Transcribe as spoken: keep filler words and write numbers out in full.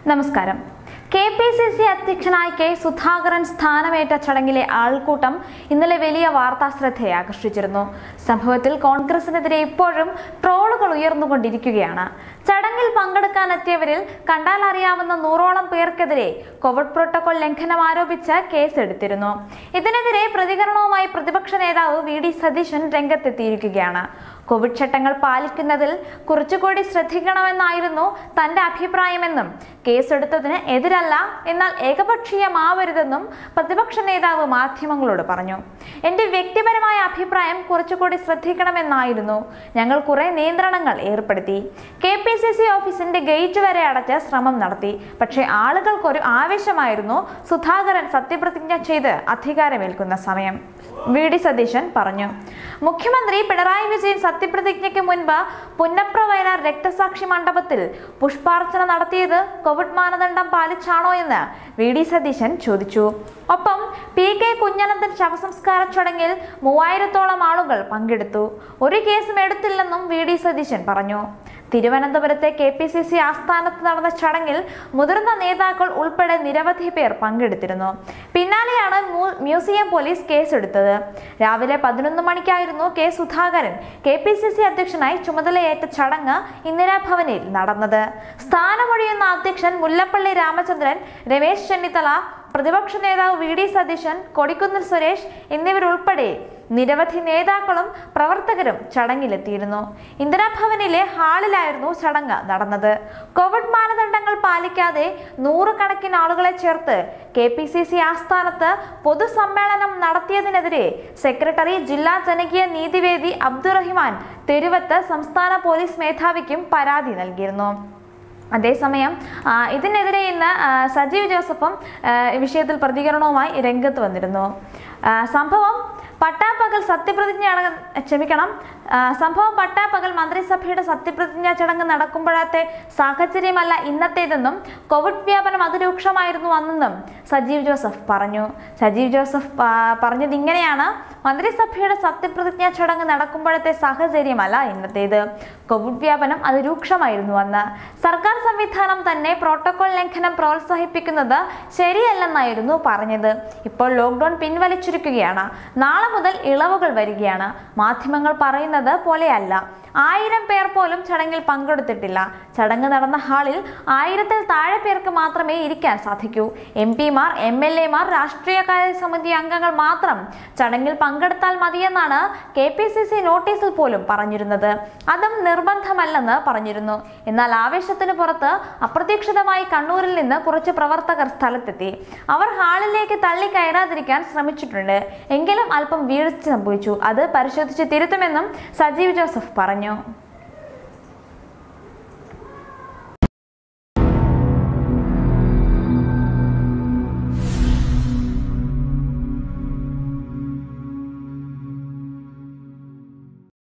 നമസ്കാരം. K P C C അധ്യക്ഷനായി K Sudhakaran സ്ഥാനമേറ്റ ചടങ്ങിലെ ആൾക്കൂട്ടം ഇന്നലെ വലിയ വാർത്താ ശ്രദ്ധയെ ആകർഷിച്ചിരുന്നു. സംഭവത്തിൽ കോൺഗ്രസിനെതിരെ ഇപ്പോഴും ട്രോളുകൾ ഉയർന്നുകൊണ്ടിരിക്കുകയാണ്. ചടങ്ങിൽ പങ്കെടുക്കാനെത്തിയവരിൽ കണ്ടാൽ അറിയാവുന്ന നൂറോളം പേർക്കെതിരെ കോവിഡ് പ്രോട്ടോകോൾ ലംഘനം ആരോപിച്ച് കേസെടുത്തിരുന്നു. ഇതിനെതിരെ പ്രതികരണവുമായി പ്രതിപക്ഷ നേതാവ് വി ഡി സതീശൻ രംഗത്തെത്തിയിരിക്കുകയാണ്. കോവിഡ് ചട്ടങ്ങൾ പാലിക്കുന്നതിൽ കുറച്ചുകൂടി ശ്രദ്ധിക്കണമെന്നായിരുന്നു തന്റെ അഭിപ്രായമെന്നും കേസെടുത്തതിന് എതിരല്ല, എന്നാൽ ഏകപക്ഷീയമാവരുതെന്നും പ്രതിപക്ഷ നേതാവ് മാധ്യമങ്ങളോട് പറഞ്ഞു. എന്റെ വ്യക്തിപരമായ അഭിപ്രായം കുറച്ചുകൂടി ശ്രദ്ധിക്കണമെന്നായിരുന്നു. ഞങ്ങൾ കുറെ നിയന്ത്രണങ്ങൾ ഏർപ്പെടുത്തി. കെ പി സി സി ഓഫീസിന്റെ ഗേറ്റ് വരെ അടച്ച് ശ്രമം നടത്തി. പക്ഷേ ആളുകൾക്കൊരു ആവേശമായിരുന്നു സുധാകരൻ സത്യപ്രതിജ്ഞ ചെയ്ത് അധികാരമേൽക്കുന്ന സമയം, വി ഡി സതീശൻ പറഞ്ഞു. മുഖ്യമന്ത്രി പിണറായി വിജയൻ സത്യപ്രതിജ്ഞയ്ക്ക് മുൻപ് പുന്നപ്ര വയലാർ രക്തസാക്ഷി മണ്ഡപത്തിൽ പുഷ്പാർച്ചന നടത്തിയത് കോവിഡ് മാനദണ്ഡം പാലിച്ചാണോ എന്ന് വി ഡി സതീശൻ ചോദിച്ചു. ഒപ്പം പി കെ കുഞ്ഞനന്തൻ ശവസംസ്കാര ചടങ്ങിൽ മൂവായിരത്തോളം ആളുകൾ പങ്കെടുത്തു. ഒരു കേസും എടുത്തില്ലെന്നും വി ഡി സതീശൻ പറഞ്ഞു. തിരുവനന്തപുരത്തെ കെ പി സി സി ആസ്ഥാനത്ത് നടന്ന ചടങ്ങിൽ മുതിർന്ന നേതാക്കൾ ഉൾപ്പെടെ നിരവധി പേർ പങ്കെടുത്തിരുന്നു. പിന്നാലെയാണ് മ്യൂസിയം പോലീസ് കേസെടുത്തത്. രാവിലെ പതിനൊന്ന് മണിക്കായിരുന്നു K Sudhakaran K P C C അധ്യക്ഷനായി ചുമതലയേറ്റ ചടങ്ങ് ഇന്ദിരാഭവനിൽ നടന്നത്. സ്ഥാനമൊഴിയുന്ന അധ്യക്ഷൻ മുല്ലപ്പള്ളി രാമചന്ദ്രൻ, രമേശ് ചെന്നിത്തല, പ്രതിപക്ഷ നേതാവ് വി ഡി സതീശൻ, കൊടിക്കുന്നിൽ സുരേഷ് എന്നിവരുൾപ്പെടെ നിരവധി നേതാക്കളും പ്രവർത്തകരും ചടങ്ങിലെത്തിയിരുന്നു. ഇന്ദിരാഭവനിലെ ഹാളിലായിരുന്നു ചടങ്ങ് നടന്നത്. കോവിഡ് മാനദണ്ഡങ്ങൾ പാലിക്കാതെ നൂറുകണക്കിന് ആളുകളെ ചേർത്ത് കെ പി സി സി ആസ്ഥാനത്ത് പൊതുസമ്മേളനം നടത്തിയതിനെതിരെ സെക്രട്ടറി ജില്ലാ ജനകീയ നീതിവേദി അബ്ദുറഹിമാൻ തെരുവത്ത് സംസ്ഥാന പോലീസ് മേധാവിക്കും പരാതി നൽകിയിരുന്നു. അതേസമയം ഇതിനെതിരെ ഇന്ന് സജീവ് ജോസഫും വിഷയത്തിൽ പ്രതികരണവുമായി രംഗത്ത് വന്നിരുന്നു. സംഭവം പട്ടാപ്പകൽ സത്യപ്രതിജ്ഞ ക്ഷമിക്കണം സംഭവം പട്ടാപ്പകൽ മന്ത്രിസഭയുടെ സത്യപ്രതിജ്ഞാ ചടങ്ങ് നടക്കുമ്പോഴത്തെ സാഹചര്യമല്ല ഇന്നത്തേതെന്നും കോവിഡ് വ്യാപനം അതിരൂക്ഷമായിരുന്നു അന്നെന്നും സജീവ് ജോസഫ് പറഞ്ഞു. സജീവ് ജോസഫ് പറഞ്ഞത് ഇങ്ങനെയാണ്: മന്ത്രിസഭയുടെ സത്യപ്രതിജ്ഞാ ചടങ്ങ് നടക്കുമ്പോഴത്തെ സാഹചര്യമല്ല ഇന്നത്തേത്. കോവിഡ് വ്യാപനം അതിരൂക്ഷമായിരുന്നു അന്ന്. സർക്കാർ സംവിധാനം തന്നെ പ്രോട്ടോകോൾ ലംഘനം പ്രോത്സാഹിപ്പിക്കുന്നത് ശരിയല്ലെന്നായിരുന്നു പറഞ്ഞത്. ഇപ്പോൾ ലോക്ക്ഡൌൺ പിൻവലിച്ചിരിക്കുകയാണ്. നാളെ മുതൽ ഇളവുകൾ വരികയാണ്. മാധ്യമങ്ങൾ പറയുന്നത് പോലെയല്ല. ആയിരം പേർ പോലും ചടങ്ങിൽ പങ്കെടുത്തിട്ടില്ല. ചടങ്ങ് നടന്ന ഹാളിൽ ആയിരത്തിൽ താഴെ പേർക്ക് മാത്രമേ ഇരിക്കാൻ സാധിക്കൂ. എം പിമാർ, എം എൽ എമാർ, രാഷ്ട്രീയകാര്യ സമിതി അംഗങ്ങൾ മാത്രം ചടങ്ങിൽ പങ്കെടുത്താൽ മതിയെന്നാണ് കെ പി സി സി നോട്ടീസിൽ പോലും പറഞ്ഞിരുന്നത്. അതും നിർബന്ധമല്ലെന്ന് പറഞ്ഞിരുന്നു. എന്നാൽ ആവേശത്തിന് പുറത്ത് അപ്രതീക്ഷിതമായി കണ്ണൂരിൽ നിന്ന് കുറച്ച് പ്രവർത്തകർ സ്ഥലത്തെത്തി. അവർ ഹാളിലേക്ക് തള്ളി കയറാതിരിക്കാൻ ശ്രമിച്ചിട്ടുണ്ട്. എങ്കിലും അല്പം വീഴ്ച സംഭവിച്ചു. അത് പരിശോധിച്ച് തിരുത്തുമെന്നും സജീവ് ജോസഫ് പറഞ്ഞു.